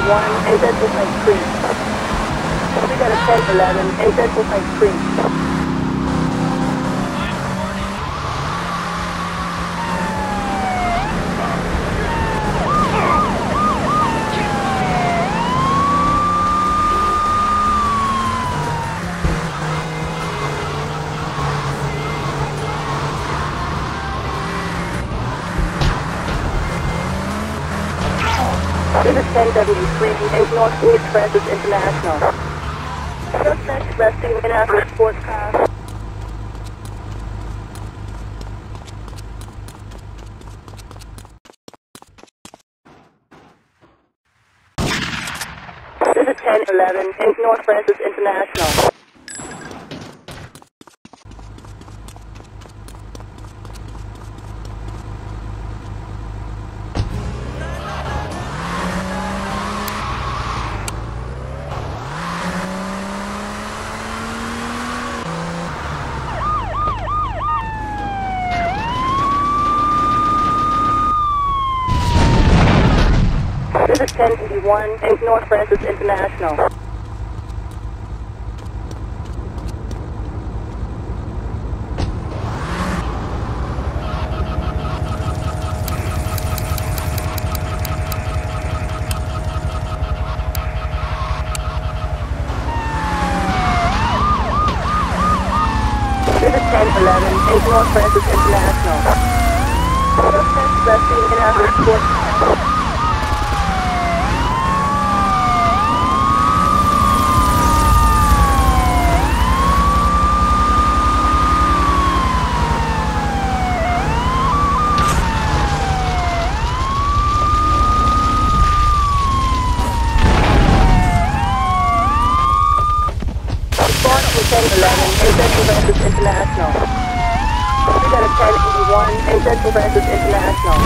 10-1 and Central Pike Creek. We got a 10-11 and Central Pike Creek. This is 1073 and Northeast Francis International. Suspect resting in our sports car. This is 1011 and North Francis International. This is 1081 and North Francis International. This is 1011 and North Francis International. Suspect resting in our sports car. Response to 1011 and Central Francis International. We got a 1081 and Central Francis International.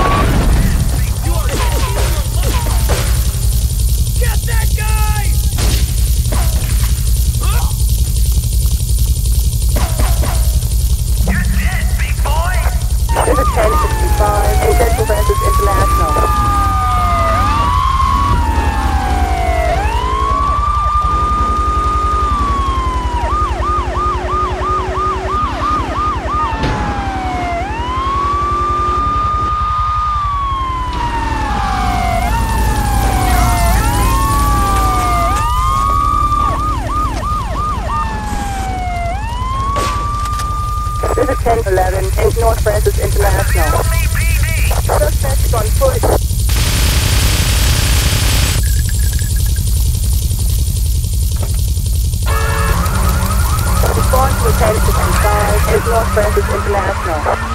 Get that guy! You're dead, big boy! This is 1065 and Central Francis International. This is 1011 and North Francis International. Suspect on foot. Response to 1065 and North Francis International.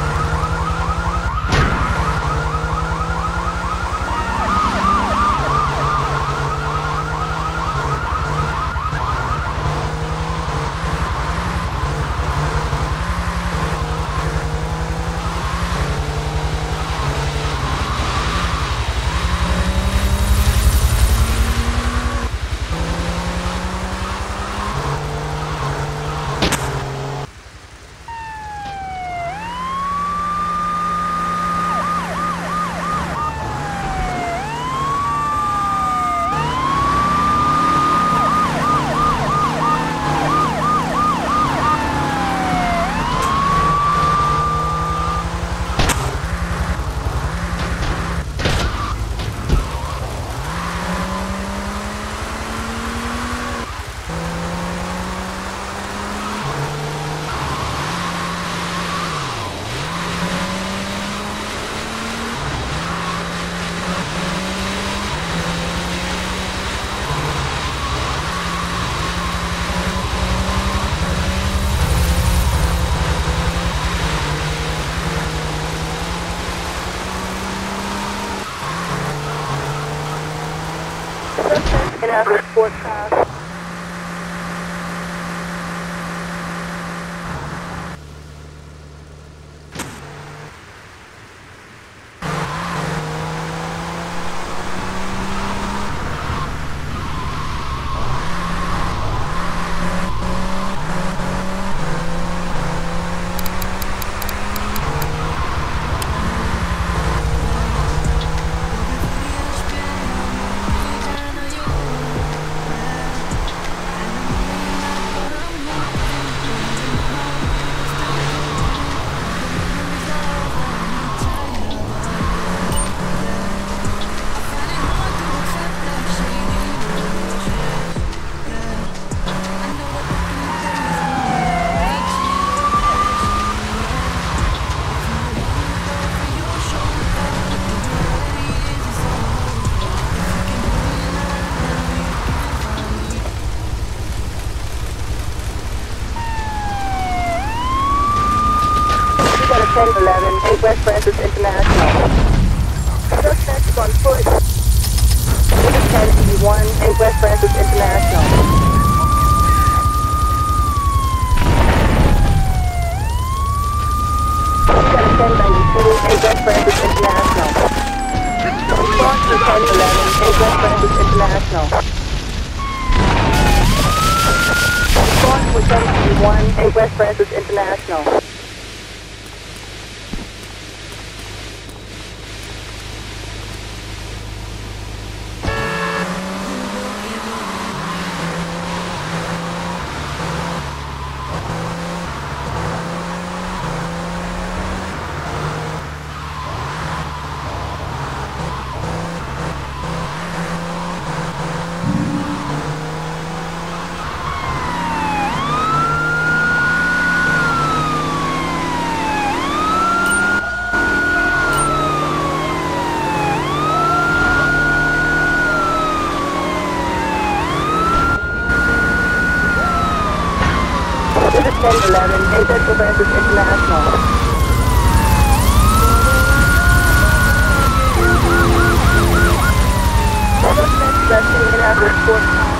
Suspect in our sports car. 1011 in West Francis International. Suspect is on foot. This is 1081 in West Francis International. We got a 1092 in West Francis International. Response to 1011 in West Francis International. Response to 1081 in West Francis International. This is 1011 in Central Francis International. Suspect resting in our report.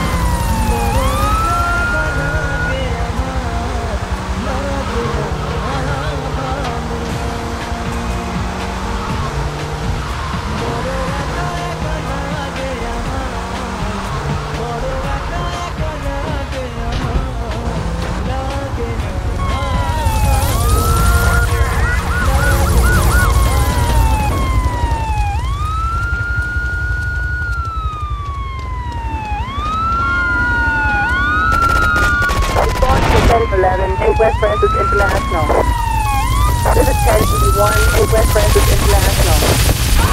In West Francis International. This is 1081 in West Francis International.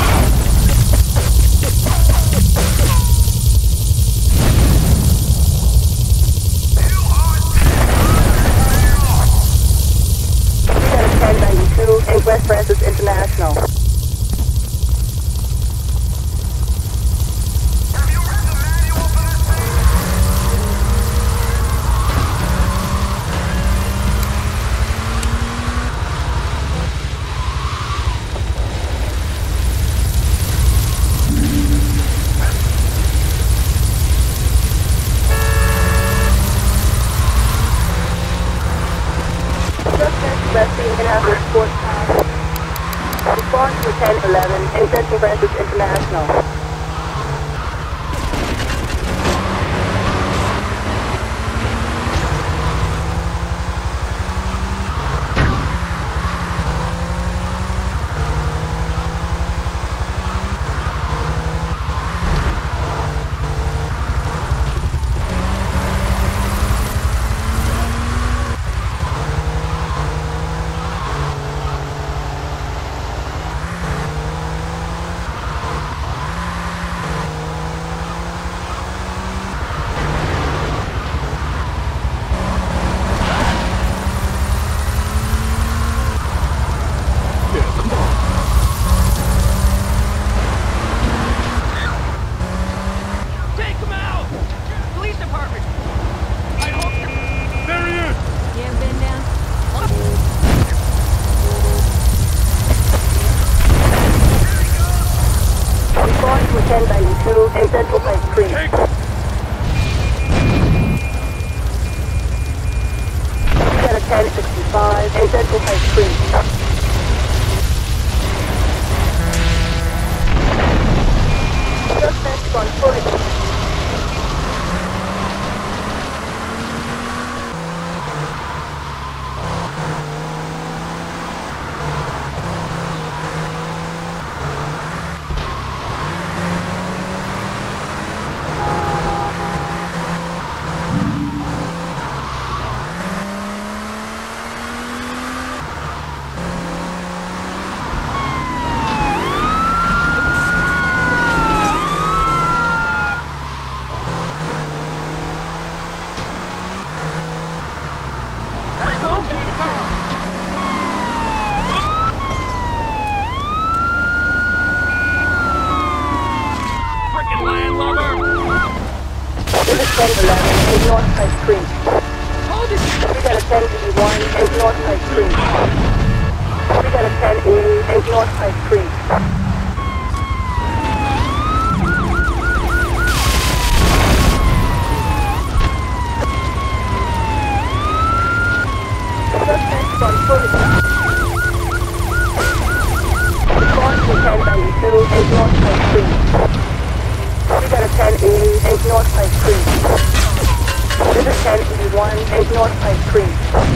We got a 1092 in West Francis International. Resting in our report time. Response to 1011 in Central Francis International. In Central Ice Cream. We got a 1065 in Central Ice Cream. Suspect on foot. This is 1011 in North Ice Cream. We got a 1081 in North Ice Cream. got a 1080 North High Creek. Suspects on foot. Response to 1092 North High Creek. We got a 1080 North High Creek. This is 1081 North High Creek.